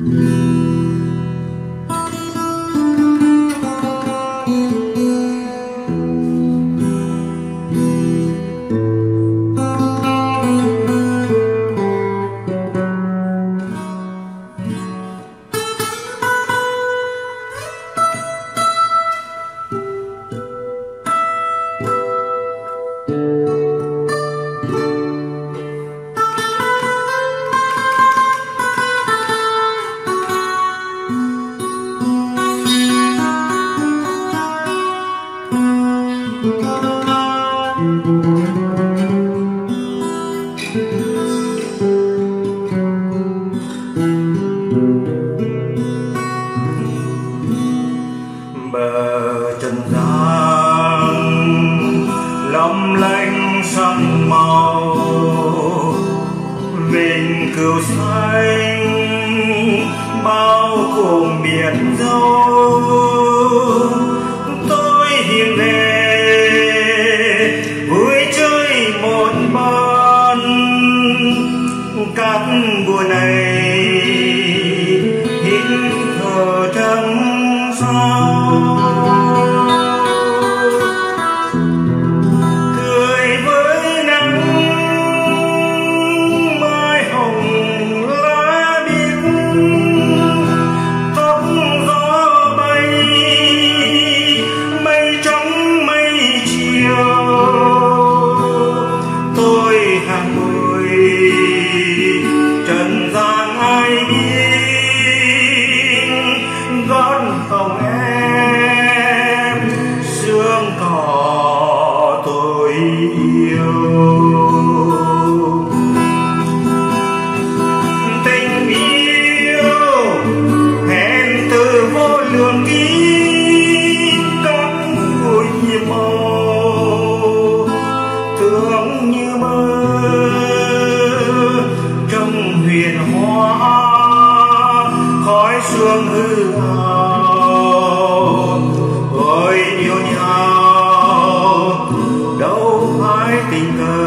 Bờ trần gian lấp lánh sắc màu, vinh cửu xanh bao cùng biển dâu. Tôi hiện về vui chơi một ban, các buổi này hít thở trăng sao. Cười với nắng mai hồng lá biếc, tóc gió bay mây trắng mây chiều. Tôi hàng người trần gian ai biết, gót hồng em sương cỏ tôi yêu. Tình yêu hẹn từ vô lượng kiếp, các buổi nhiệm màu thương như mơ trong huyền hoa. Khói sương hư ảo ôi yêu nhau đâu phải tình cờ.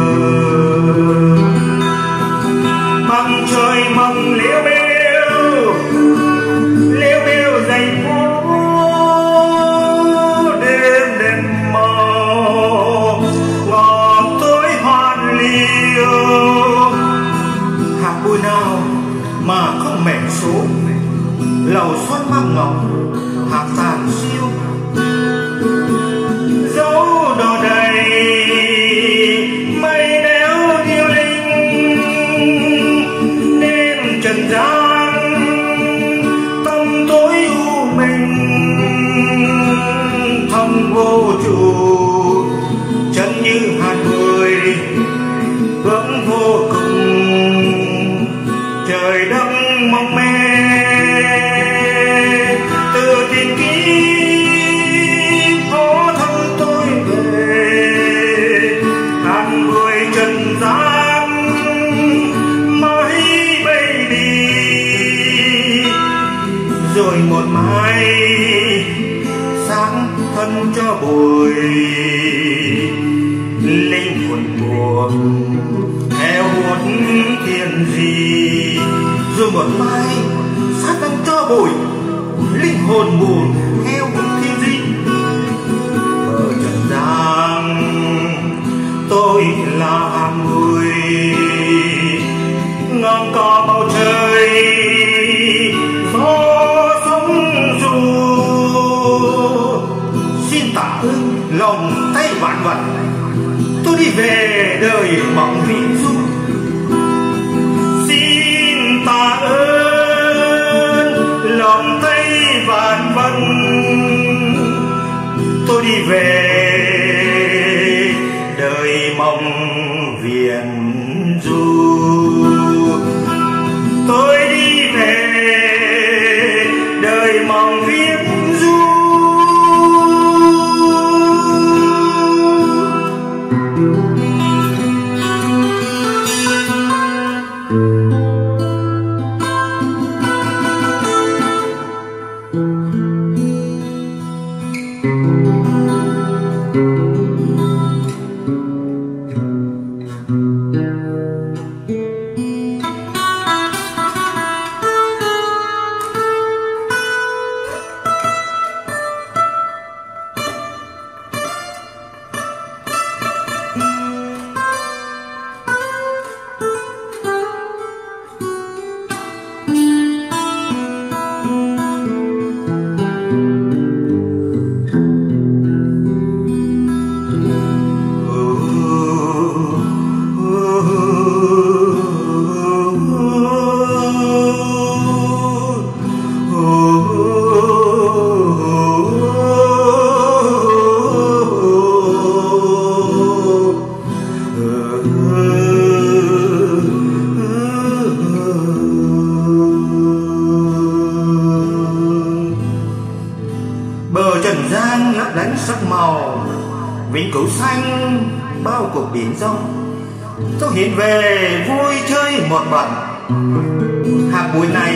Mặt trời mong liễu bêu dày phố, đêm đêm màu ngọt tối hoan liêu. Hạt bụi nào mà không mẻ số, lầu xoát mang ngọc hạt tàn siêu. Dấu đò đầy mây đéo điêu linh, đêm trần gian tâm tối u mình. Thâm vô trụ chân như hạt bụi bước vô cùng. Trời đất mong mê từ tiền kiếp hóa thân tôi về. Hàng người trần gian mãi bay đi, rồi một mai sáng thân cho bụi. Linh hồn buồn theo hút thiên gì, rồi một mai sát thân cho bụi. Linh hồn buồn theo hút thiên gì. Ở trần gian tôi là hàng người, ngọn cỏ bầu trời gió sóng dù. Xin tạ ơn lòng tay vạn vật, tôi đi về đời mộng viễn du. Xin tạ ơn lòng tay vạn vật, tôi đi về đời mộng viễn du. Tôi đi về đời mộng viễn du. sắc màu vĩnh cửu xanh bao cuộc biển rong. Tôi hiện về vui chơi một bận. Hạt bụi này